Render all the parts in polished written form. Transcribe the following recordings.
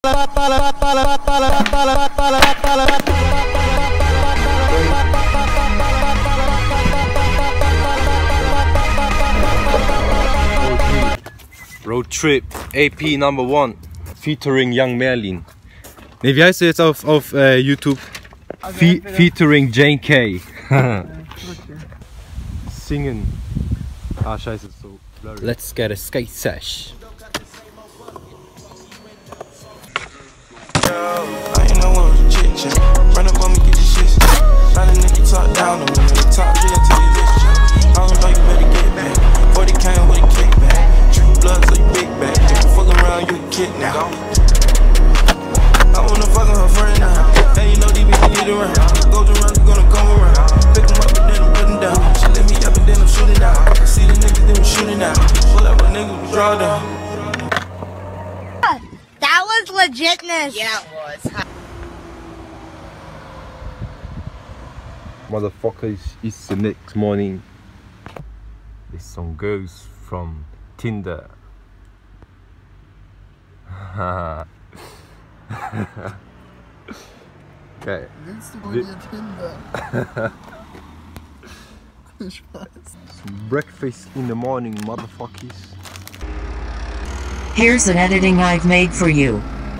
Road Trip AP Number 1 featuring Young Merlin. Ne, wie heißt du jetzt auf YouTube? Featuring Jane K. Singen. Ah, scheiße, ist so blurry. Let's get a skate sesh. Run up on me, get the shit. Let a nigga talk down on me. Top G until you listen. I don't know, you better get back. 40 came with a kickback. Drink blood, so you big back. If you fuck around, you a kid now. I wanna fuck her friend now. And you know these bitches get around. Goes around, you gonna come around. Pick them up and then I'm putting down. She let me up and then I'm shooting out. I see the niggas, then we shooting out. Pull up a nigga, we draw down. That was legitness. Yeah, it was. Motherfuckers, it's the next morning. There's some girls from Tinder. Okay. Willst du wohl dir Tinder? Spaß. Breakfast in the morning, motherfuckers. Here's an editing I've made for you.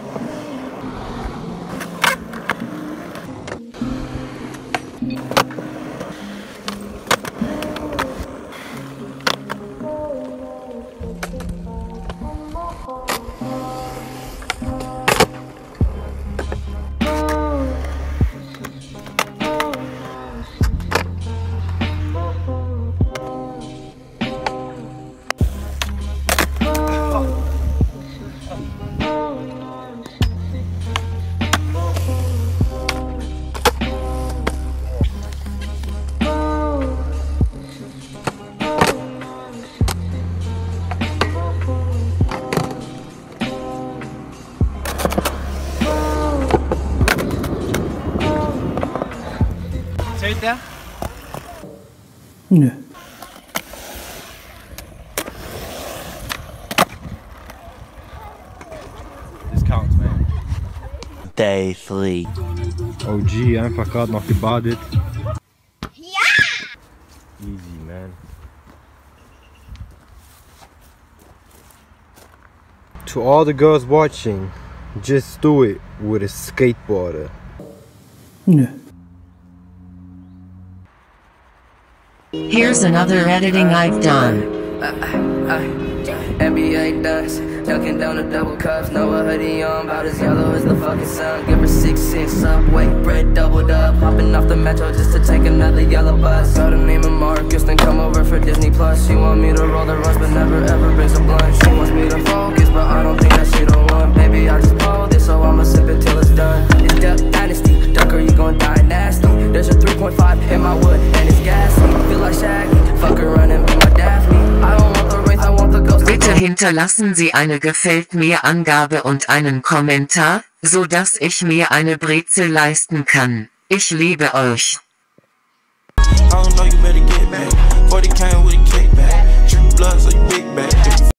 Zählt der? Nö. This counts, man. Day 3. OG, einfach gerade noch gebadet. Ja! Easy, man. To all the girls watching, just do it with a skateboarder. Nö. Here's another editing I've done. NBA dust, dunking down the double cups. Know a hoodie on, about as yellow as the fucking sun. Give her 6 Subway, bread doubled up. Hopping off the metro just to take another yellow bus. Got a name of Marcus, then come over for Disney Plus. She want me to roll the runs, but never ever brings a blunt. She wants me to focus, but I don't think that she don't want. Baby, I just pulled this, so I'ma sip it till it's done. It's Duck Dynasty, Ducker, you gon' die nasty. There's a 3.5 in my wood, and it's gassy. Feel like Shaggy, fuck around and be my Daphne. I don't want the wraith, I want the ghost. Bitte hinterlassen Sie eine Gefällt mir Angabe und einen Kommentar, so dass ich mir eine Brezel leisten kann. Ich liebe euch. I don't know, you better get back. 40 came with a kickback. Drink blood, so you big back.